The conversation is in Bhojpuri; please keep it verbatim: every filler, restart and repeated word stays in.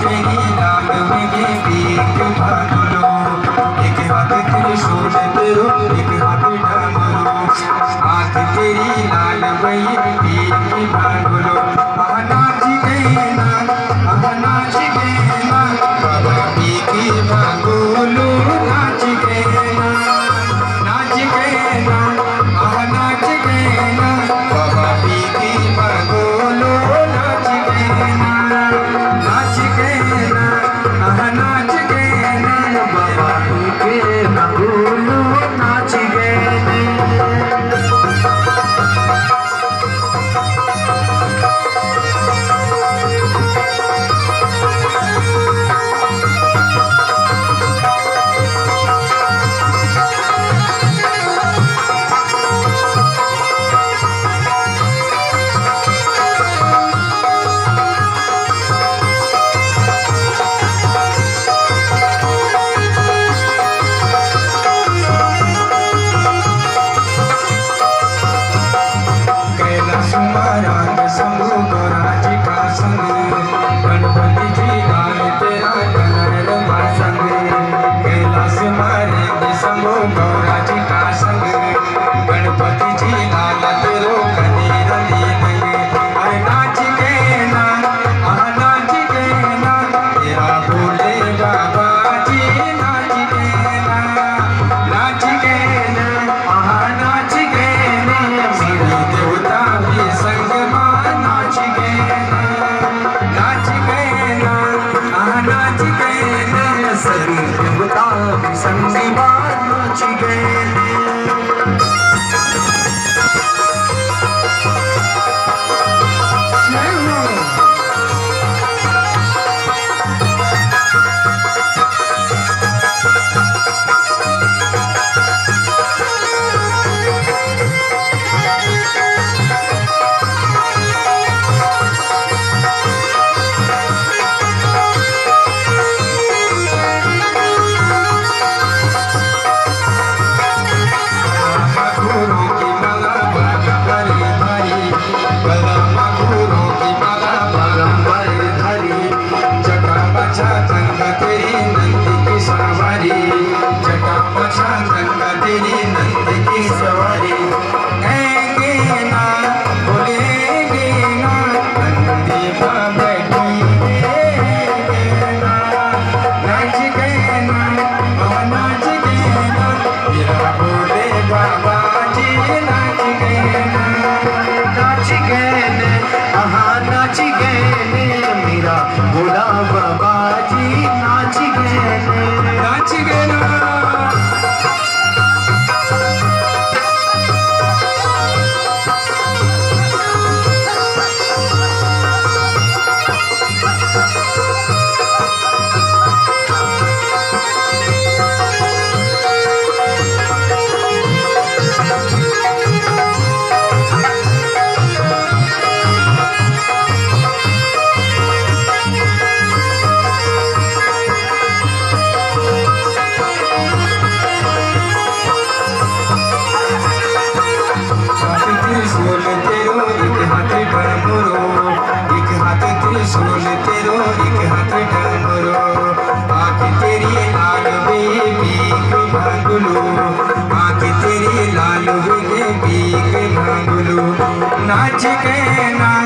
तेरी लाल वेगे पीक भागलो, एक हाथ त्रिशूल तेरो एक हाथ डमरू, हाथ तेरी लाल वेगे पीक भागलो। आह नाच गए ना, आह नाच गए ना, बाबा पीक भागलो नाच गए ना, नाच गए ना, आह नाच गए ना, बाबा पीक भागलो नाच गए ना, नाच गए ना, आह नाच गए ना, बाबा पीक भागलो नाच गए ना। महाराज शंभू गौराज का संग, गणपति जी लाल तेरा कनर संग, कैलाश महाराज शंभू गौराज का संग, गणपति जी लाल तेरो कनेर लीन। अरे नाच गए ना, आह नाच गए ना, तेरा भोले बाबा जी नाच गए ना, नाच गए ना, आह नाच गए ना, मेरी देवता भी संग नाच गए ना, नाच गए ना, आह नाच गए ना, सभी देवता भी संग नाच गए ना। तेरी नंद की सवारी आएंगे ना, बोलेंगे ना, नंदी माँ बैठी ना, नाच गए ना, आह नाच गए ना, मेरा भोले बाबा जी नाच गए ना, नाच गए ना, आह नाच गए ना, मेरा भोला बाबा जी नाच गए ना, नाच गए ना। त्रिशूल तेरो एक हाथ डमरू, एक हाथ त्रिशूल तेरो एक हाथ डमरू, आँख तेरी लाल वे पीक भागलो, आँख तेरी लाल वे पीक भागलो, नाच गए ना,